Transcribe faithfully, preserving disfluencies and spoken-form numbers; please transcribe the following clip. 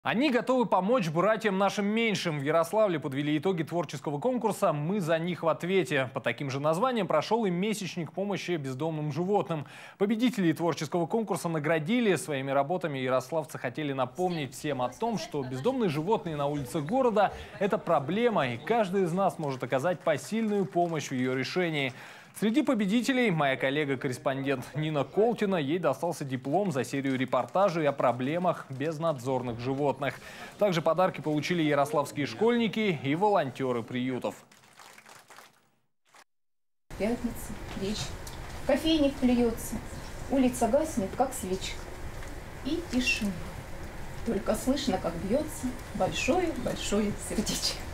Они готовы помочь братьям нашим меньшим. В Ярославле подвели итоги творческого конкурса «Мы за них в ответе». По таким же названиям прошел и месячник помощи бездомным животным. Победителей творческого конкурса наградили. Своими работами ярославцы хотели напомнить всем о том, что бездомные животные на улицах города – это проблема, и каждый из нас может оказать посильную помощь в ее решении. Среди победителей моя коллега-корреспондент Нина Колтина. Ей достался диплом за серию репортажей о проблемах безнадзорных животных. Также подарки получили ярославские школьники и волонтеры приютов. Пятница, вечер. Кофейник плюется. Улица гаснет, как свечка. И тишина. Только слышно, как бьется большое-большое сердечко.